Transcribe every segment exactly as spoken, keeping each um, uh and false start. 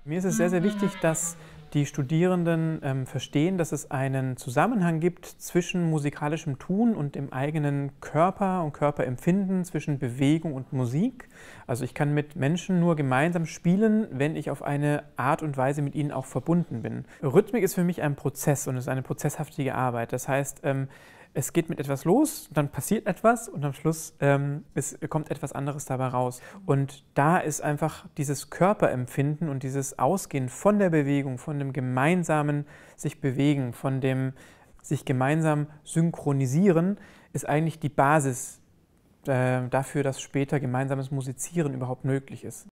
Mir ist es sehr, sehr wichtig, dass die Studierenden ähm, verstehen, dass es einen Zusammenhang gibt zwischen musikalischem Tun und dem eigenen Körper und Körperempfinden, zwischen Bewegung und Musik. Also ich kann mit Menschen nur gemeinsam spielen, wenn ich auf eine Art und Weise mit ihnen auch verbunden bin. Rhythmik ist für mich ein Prozess und es ist eine prozesshafte Arbeit. Das heißt, ähm, es geht mit etwas los, dann passiert etwas und am Schluss ähm, es kommt etwas anderes dabei raus. Und da ist einfach dieses Körperempfinden und dieses Ausgehen von der Bewegung, von dem gemeinsamen sich bewegen, von dem sich gemeinsam synchronisieren, ist eigentlich die Basis äh, dafür, dass später gemeinsames Musizieren überhaupt möglich ist.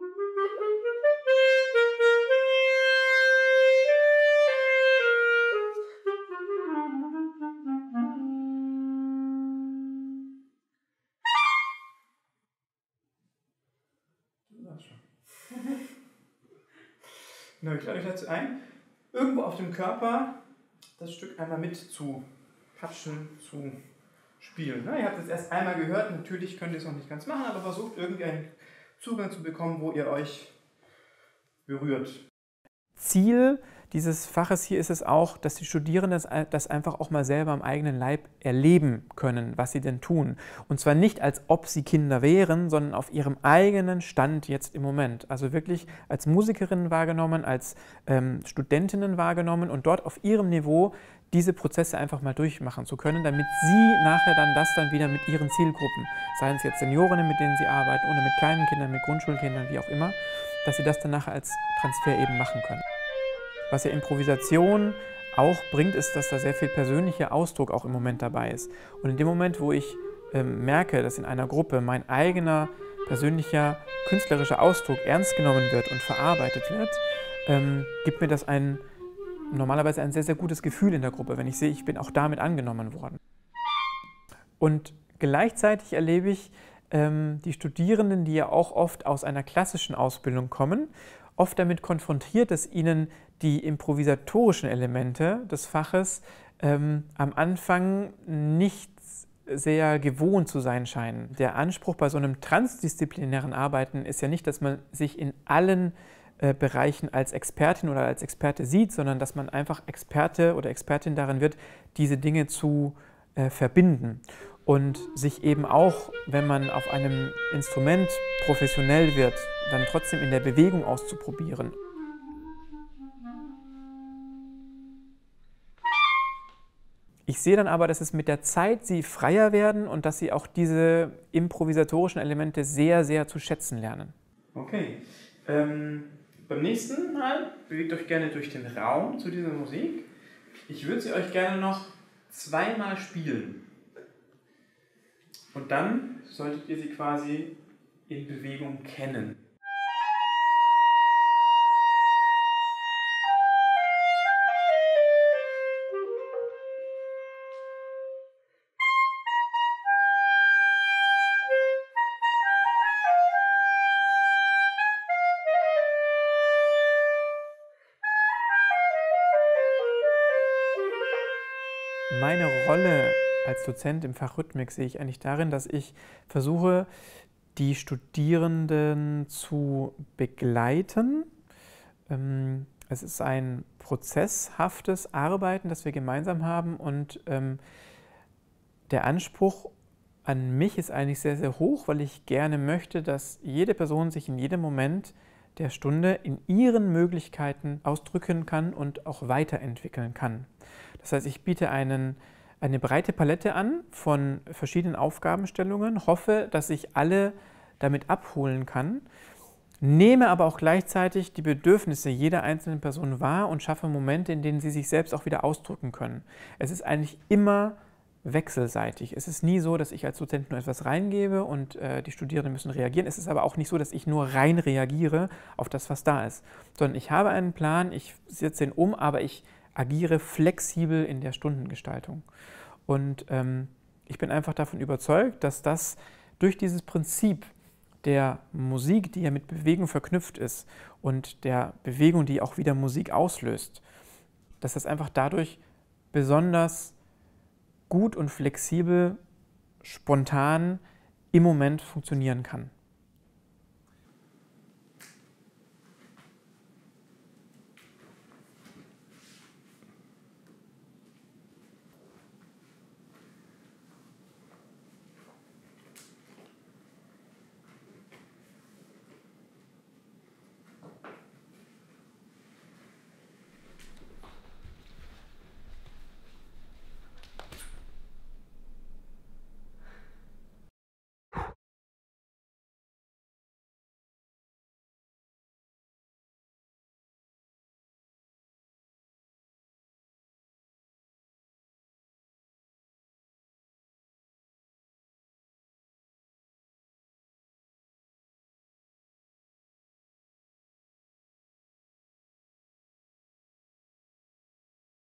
Genau, ich lade euch dazu ein, irgendwo auf dem Körper das Stück einmal mit zu patschen, zu spielen. Na, ihr habt es erst einmal gehört, natürlich könnt ihr es noch nicht ganz machen, aber versucht irgendwie einen Zugang zu bekommen, wo ihr euch berührt. Ziel dieses Faches hier ist es auch, dass die Studierenden das einfach auch mal selber am eigenen Leib erleben können, was sie denn tun. Und zwar nicht, als ob sie Kinder wären, sondern auf ihrem eigenen Stand jetzt im Moment. Also wirklich als Musikerinnen wahrgenommen, als ähm, Studentinnen wahrgenommen und dort auf ihrem Niveau diese Prozesse einfach mal durchmachen zu können, damit sie nachher dann das dann wieder mit ihren Zielgruppen, seien es jetzt Seniorinnen, mit denen sie arbeiten, oder mit kleinen Kindern, mit Grundschulkindern, wie auch immer, dass sie das dann nachher als Transfer eben machen können. Was ja Improvisation auch bringt, ist, dass da sehr viel persönlicher Ausdruck auch im Moment dabei ist. Und in dem Moment, wo ich ähm, merke, dass in einer Gruppe mein eigener persönlicher künstlerischer Ausdruck ernst genommen wird und verarbeitet wird, ähm, gibt mir das ein, normalerweise ein sehr, sehr gutes Gefühl in der Gruppe, wenn ich sehe, ich bin auch damit angenommen worden. Und gleichzeitig erlebe ich ähm, die Studierenden, die ja auch oft aus einer klassischen Ausbildung kommen, oft damit konfrontiert, dass ihnen die improvisatorischen Elemente des Faches ähm, am Anfang nicht sehr gewohnt zu sein scheinen. Der Anspruch bei so einem transdisziplinären Arbeiten ist ja nicht, dass man sich in allen äh, Bereichen als Expertin oder als Experte sieht, sondern dass man einfach Experte oder Expertin darin wird, diese Dinge zu äh, verbinden. Und sich eben auch, wenn man auf einem Instrument professionell wird, dann trotzdem in der Bewegung auszuprobieren. Ich sehe dann aber, dass es mit der Zeit sie freier werden und dass sie auch diese improvisatorischen Elemente sehr, sehr zu schätzen lernen. Okay, ähm, beim nächsten Mal bewegt euch gerne durch den Raum zu dieser Musik. Ich würde sie euch gerne noch zweimal spielen. Und dann solltet ihr sie quasi in Bewegung kennen. Meine Rolle als Dozent im Fach Rhythmik sehe ich eigentlich darin, dass ich versuche, die Studierenden zu begleiten. Es ist ein prozesshaftes Arbeiten, das wir gemeinsam haben, und der Anspruch an mich ist eigentlich sehr, sehr hoch, weil ich gerne möchte, dass jede Person sich in jedem Moment der Stunde in ihren Möglichkeiten ausdrücken kann und auch weiterentwickeln kann. Das heißt, ich biete einen, eine breite Palette an von verschiedenen Aufgabenstellungen, hoffe, dass ich alle damit abholen kann, nehme aber auch gleichzeitig die Bedürfnisse jeder einzelnen Person wahr und schaffe Momente, in denen sie sich selbst auch wieder ausdrücken können. Es ist eigentlich immer wechselseitig. Es ist nie so, dass ich als Dozent nur etwas reingebe und äh, die Studierenden müssen reagieren. Es ist aber auch nicht so, dass ich nur rein reagiere auf das, was da ist, sondern ich habe einen Plan, ich setze ihn um, aber ich agiere flexibel in der Stundengestaltung. Und ähm, ich bin einfach davon überzeugt, dass das durch dieses Prinzip der Musik, die ja mit Bewegung verknüpft ist, und der Bewegung, die auch wieder Musik auslöst, dass das einfach dadurch besonders gut und flexibel, spontan im Moment funktionieren kann.